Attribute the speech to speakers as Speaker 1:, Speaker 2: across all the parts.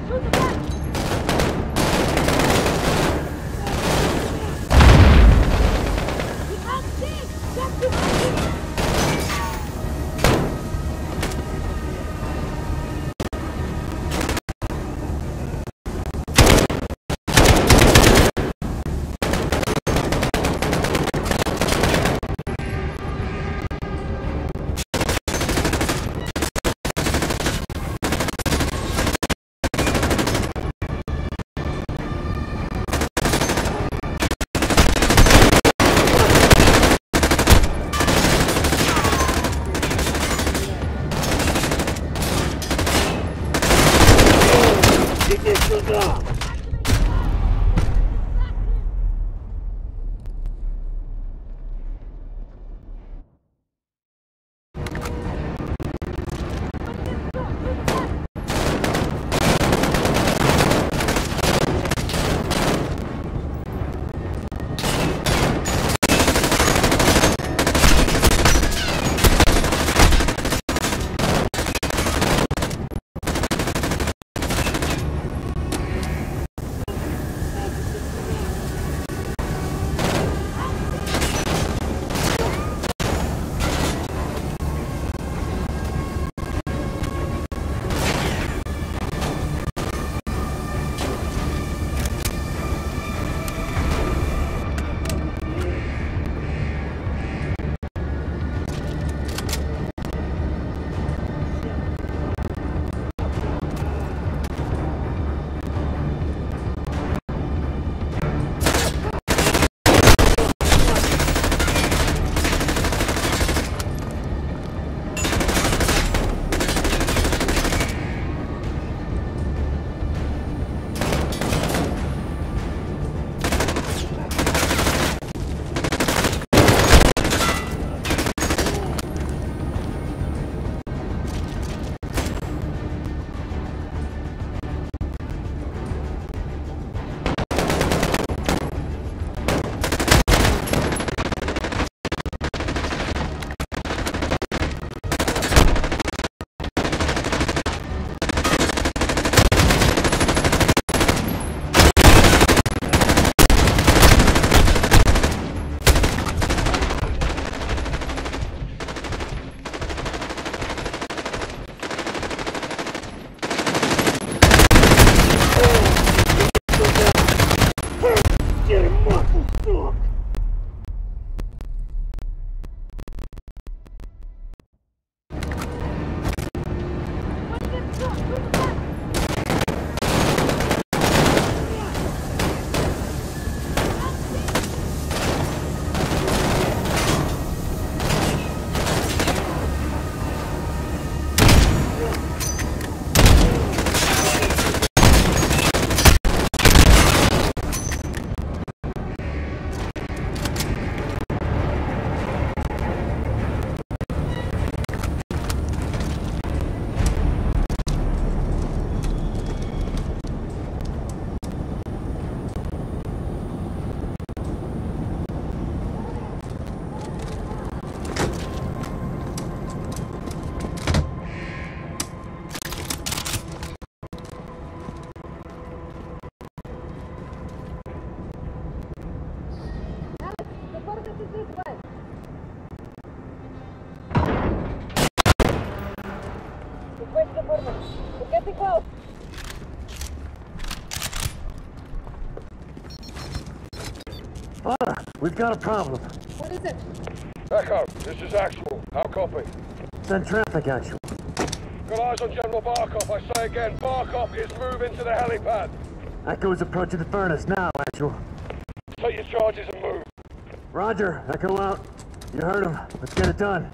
Speaker 1: We've got a problem.
Speaker 2: What is it?
Speaker 3: Echo, this is Actual. How copy?
Speaker 1: Send traffic, Actual.
Speaker 3: Got eyes on General Barkov. I say again, Barkov is moving to the helipad.
Speaker 1: Echo is approaching the furnace now, Actual.
Speaker 3: Take your charges and move.
Speaker 1: Roger, Echo out. You heard him. Let's get it done.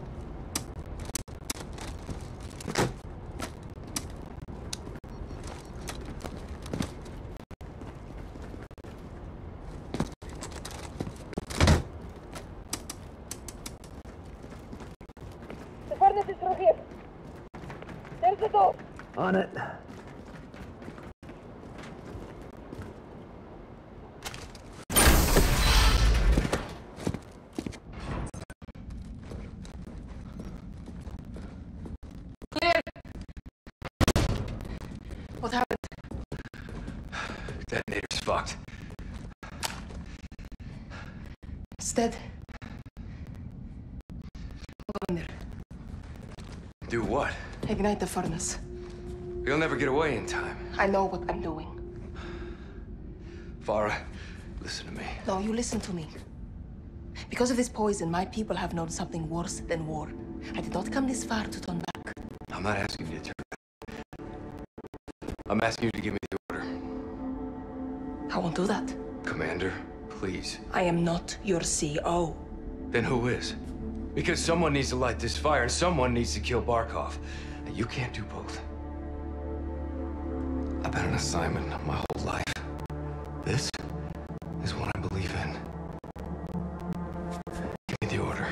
Speaker 2: The furnace is through here. There's the door.
Speaker 1: On it.
Speaker 2: Clear. What happened?
Speaker 4: Detonator's fucked.
Speaker 5: It's dead. Go in there.
Speaker 4: Do what?
Speaker 5: Ignite the furnace.
Speaker 4: You'll never get away in time.
Speaker 5: I know what I'm doing.
Speaker 4: Farah, listen to me.
Speaker 5: No, you listen to me. Because of this poison, my people have known something worse than war. I did not come this far to turn back.
Speaker 4: I'm not asking you to turn back. I'm asking you to give me the order.
Speaker 5: I won't do that.
Speaker 4: Commander, please.
Speaker 5: I am not your CO.
Speaker 4: Then who is? Because someone needs to light this fire and someone needs to kill Barkov. And you can't do both. I've been an assignment my whole life. This is what I believe in. Give me the order.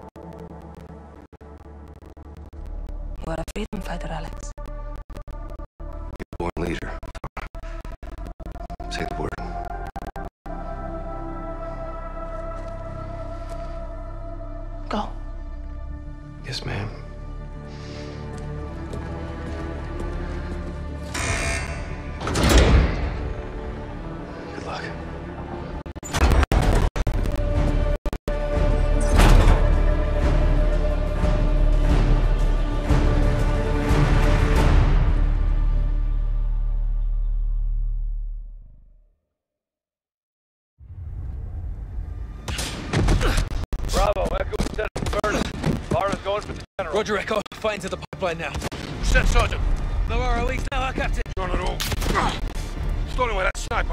Speaker 5: You are a freedom fighter, Alex.
Speaker 4: You're born leader. Say the word.
Speaker 5: Go.
Speaker 4: Yes, ma'am. Good luck.
Speaker 3: Bravo, Echo set up the furnace. Farah's going for the general.
Speaker 6: Roger, Echo. Fighting to the pipeline now.
Speaker 3: Set, Sergeant.
Speaker 6: No our release now, our captain.
Speaker 3: Not at all. Stolen with that sniper.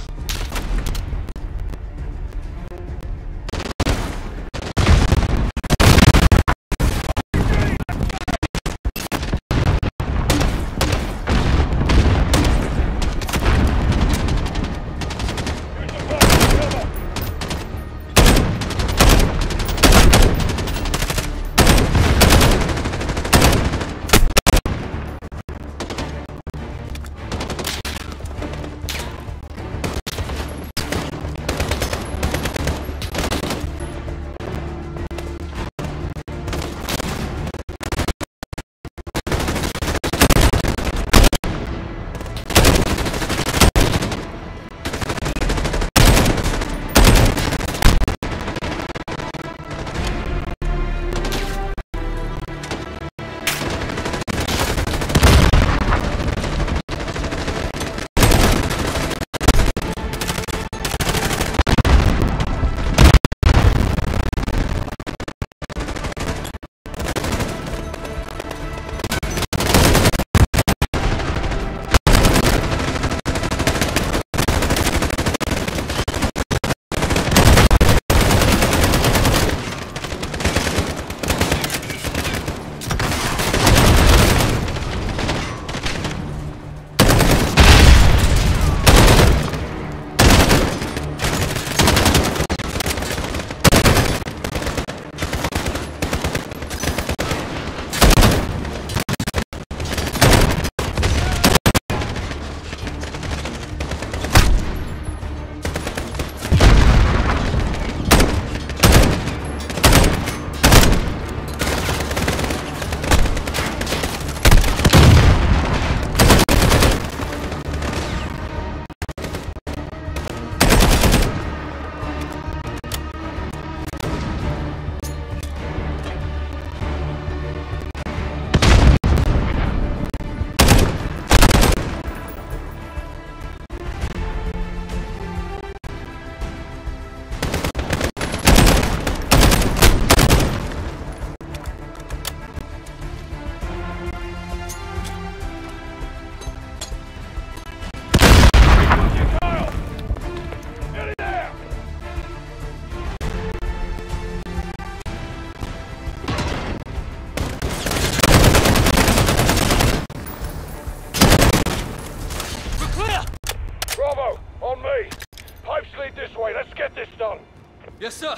Speaker 6: Yes, sir.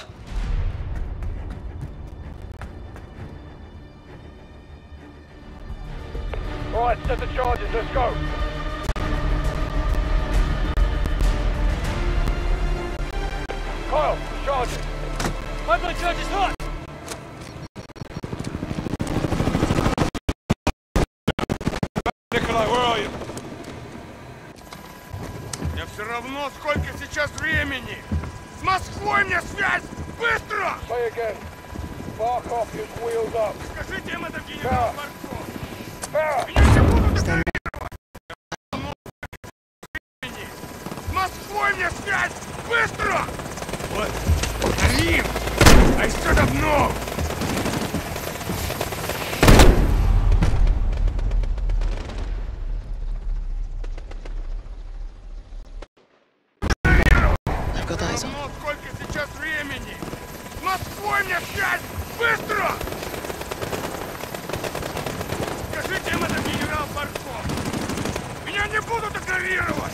Speaker 3: All right, set the charges. Let's go. Kyle, charges.
Speaker 6: Pipeline charge is hot.
Speaker 3: Nikolai, where are you?
Speaker 7: Мне все равно, сколько сейчас времени! С Москвой мне связь! Быстро!
Speaker 3: Say again. Barkov is wheeled up.
Speaker 7: Скажите им это, генерал Барков!
Speaker 3: Power!
Speaker 7: Меня не будут игнорировать! С Москвой мне связь! Быстро! Вот, Рим! А еще давно!
Speaker 5: I've got eyes on.
Speaker 7: Ну, сколько сейчас времени? С Москвой мне связь! Быстро! Скажите им это, генерал Барков! Меня не будут игнорировать!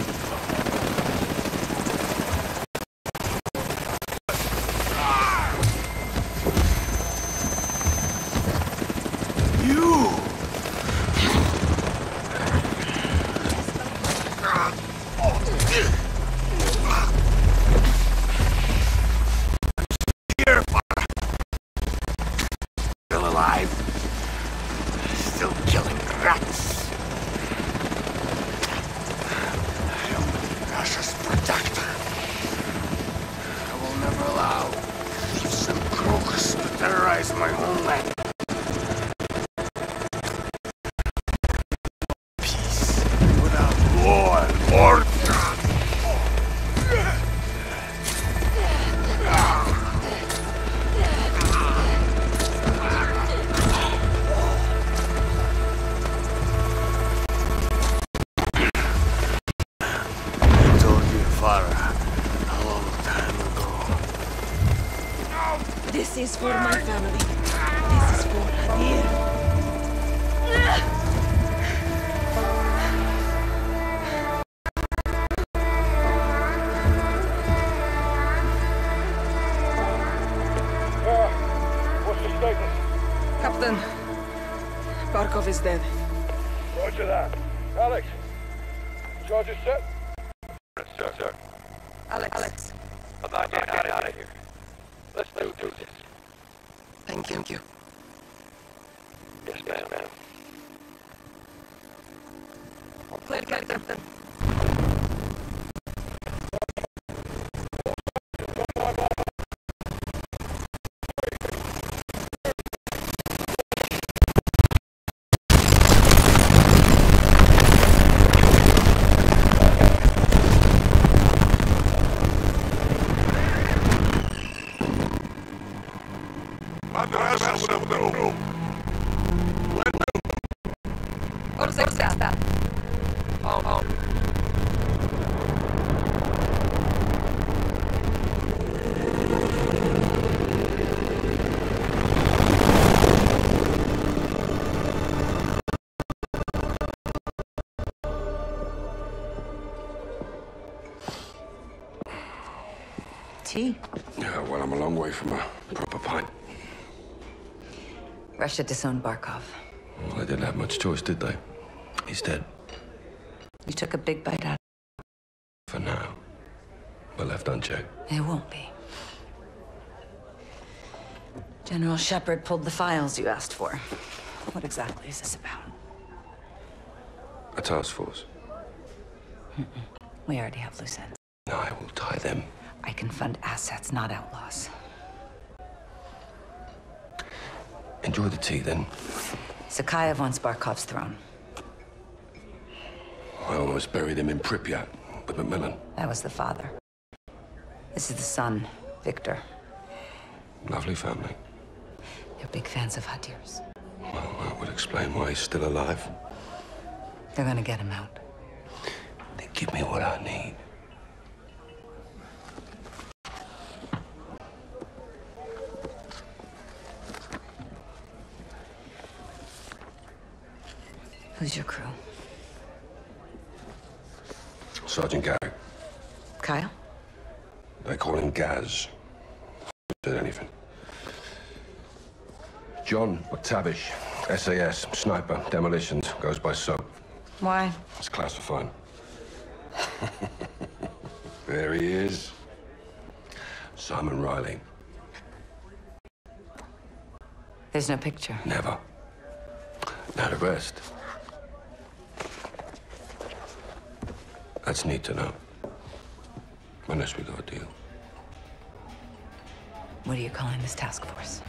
Speaker 7: Still alive? Still killing rats? I am Russia's protector. I will never allow thieves and crooks to terrorize my homeland. Peace without law and order.
Speaker 5: This is for my family. This is for Hadir.
Speaker 3: What's the status?
Speaker 5: Captain, Barkov is dead.
Speaker 3: Roger that. Alex, charges set? Sir.
Speaker 5: Alex.
Speaker 3: I'm not getting out of here. Let's do this.
Speaker 5: Thank you.
Speaker 3: Yes, ma'am.
Speaker 5: Clear, Captain.
Speaker 8: Tea?
Speaker 7: Yeah, well, I'm a long way from a proper pint.
Speaker 8: Russia disowned Barkov.
Speaker 7: Well, they didn't have much choice, did they? He's dead.
Speaker 8: You took a big bite out.
Speaker 7: For now. But left unchecked.
Speaker 8: It won't be. General Shepard pulled the files you asked for. What exactly is this about?
Speaker 7: A task force.
Speaker 8: We already have loose ends.
Speaker 7: Now I will tie them.
Speaker 8: I can fund assets, not outlaws.
Speaker 7: Enjoy the tea, then.
Speaker 8: Zakhaev wants Barkov's throne.
Speaker 7: I almost buried him in Pripyat with Macmillan.
Speaker 8: That was the father. This is the son, Victor.
Speaker 7: Lovely family.
Speaker 8: They're big fans of Hadir's.
Speaker 7: Well, that would explain why he's still alive.
Speaker 8: They're gonna get him out.
Speaker 7: They give me what I need.
Speaker 8: Who's your crew?
Speaker 7: Sergeant Garrick.
Speaker 8: Kyle?
Speaker 7: They call him Gaz. Said anything. John McTavish, SAS, sniper, demolitions, goes by SOAP.
Speaker 8: Why?
Speaker 7: It's classified. There he is. Simon Riley.
Speaker 8: There's no picture.
Speaker 7: Never. Now the rest. That's neat to know. Unless we got a deal.
Speaker 8: What are you calling this task force?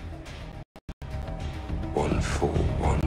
Speaker 7: 141.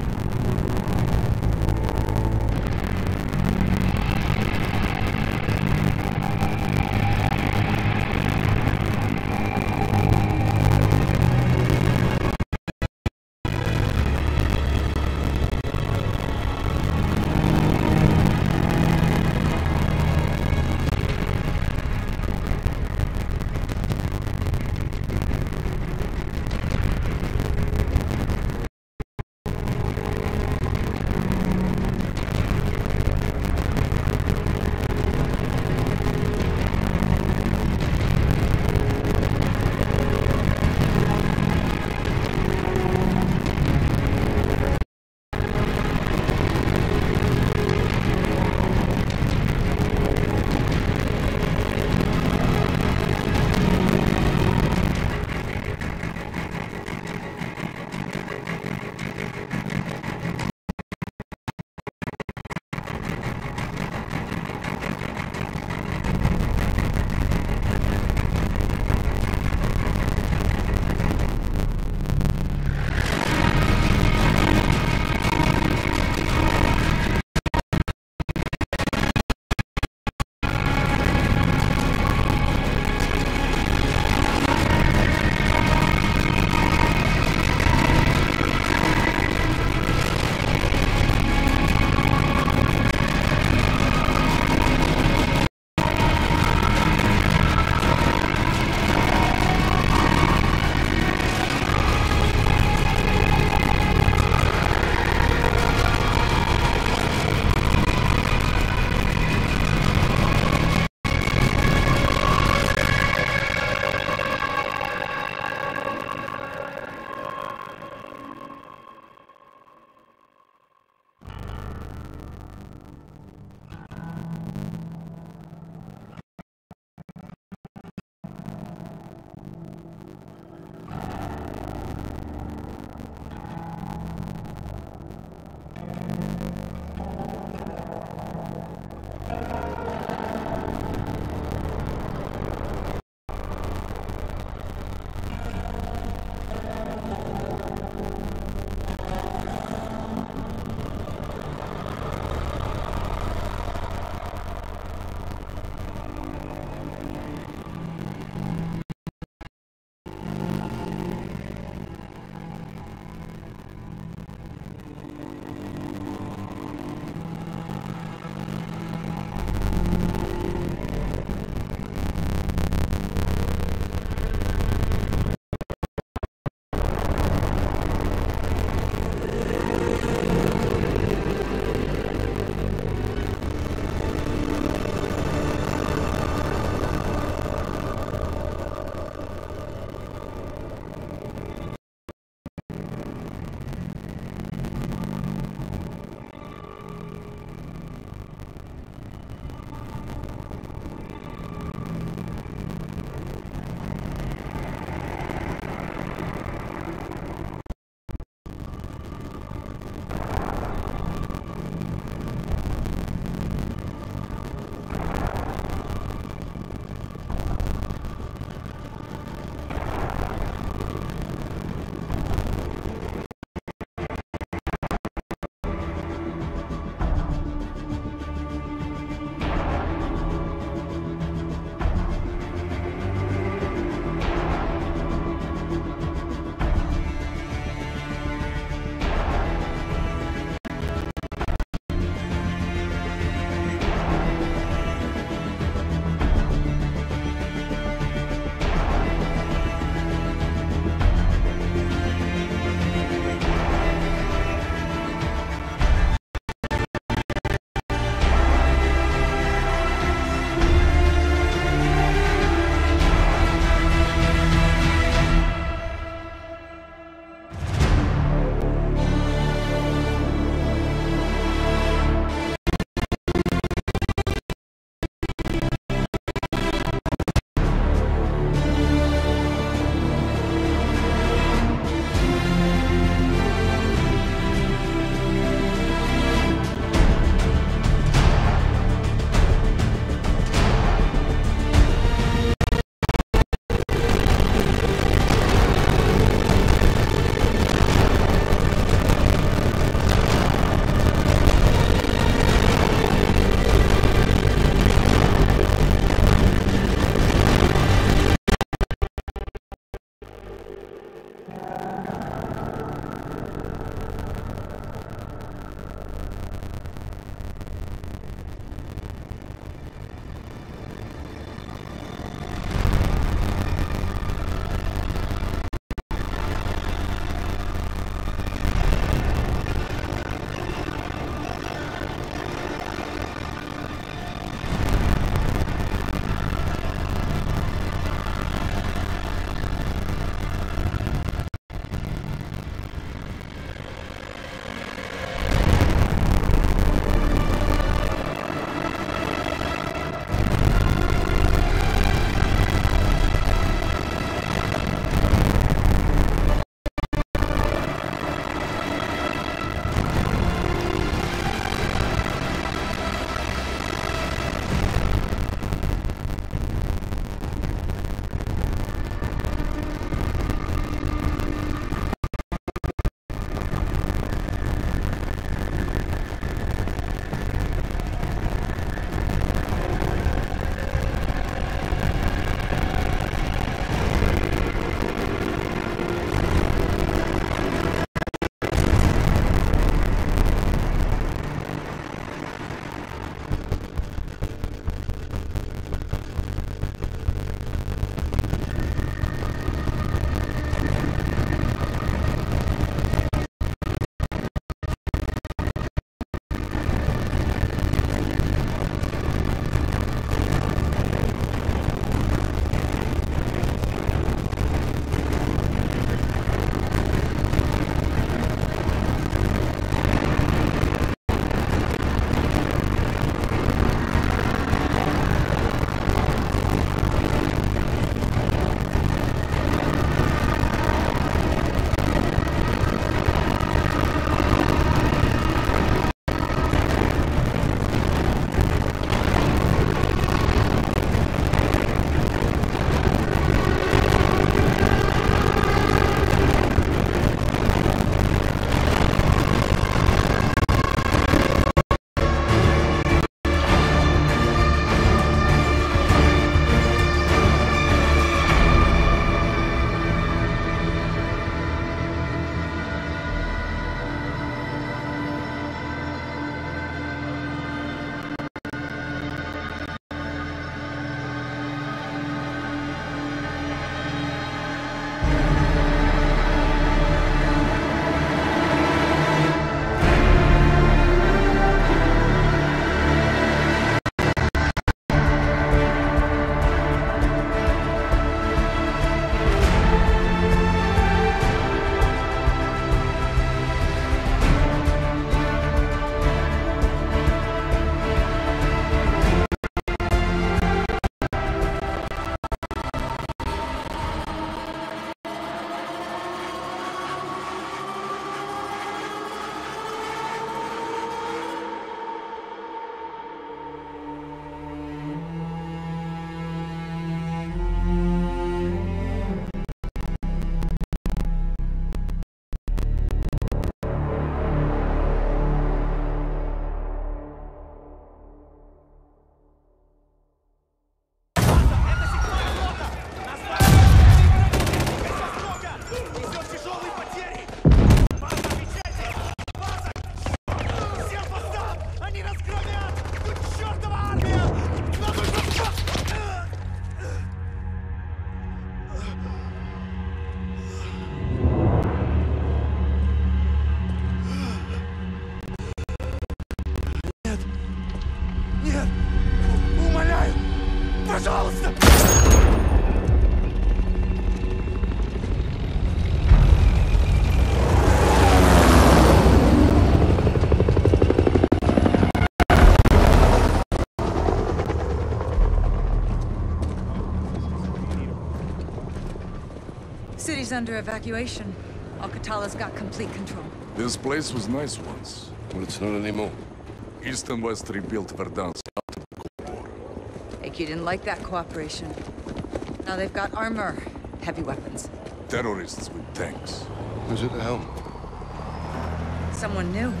Speaker 8: city's under evacuation. Al-Qatala's got complete control.
Speaker 7: This place was nice once.
Speaker 3: Well, it's not anymore.
Speaker 7: East and West rebuilt Verdansk after the Cold War.
Speaker 8: AQ didn't like that cooperation. Now they've got armor, heavy weapons.
Speaker 7: Terrorists with tanks.
Speaker 3: Who's at the helm?
Speaker 8: Someone new.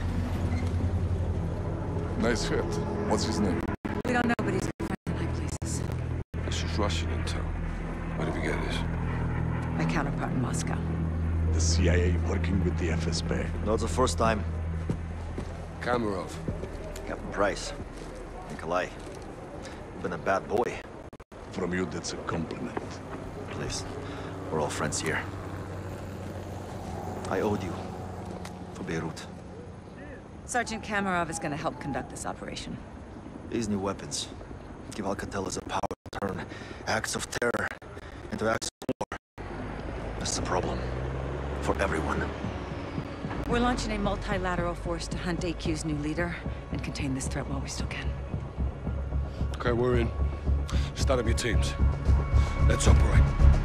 Speaker 7: Nice hit. What's his name?
Speaker 8: We don't know, but he's gonna find the high places.
Speaker 3: This is Russian intel. Where did we get this?
Speaker 8: My counterpart in Moscow.
Speaker 9: The CIA working with the FSB.
Speaker 10: Not the first time.
Speaker 3: Kamarov.
Speaker 10: Captain Price. Nikolai. You've been a bad boy.
Speaker 9: From you, that's a compliment.
Speaker 10: Please. We're all friends here. I owed you. For Beirut.
Speaker 8: Sergeant Kamarov is gonna help conduct this operation.
Speaker 10: These new weapons give Al-Qatala's a power to turn acts of terror into acts of war. That's the problem. For everyone.
Speaker 8: We're launching a multilateral force to hunt AQ's new leader and contain this threat while we still can.
Speaker 3: Okay, we're in. Start up your teams. Let's operate.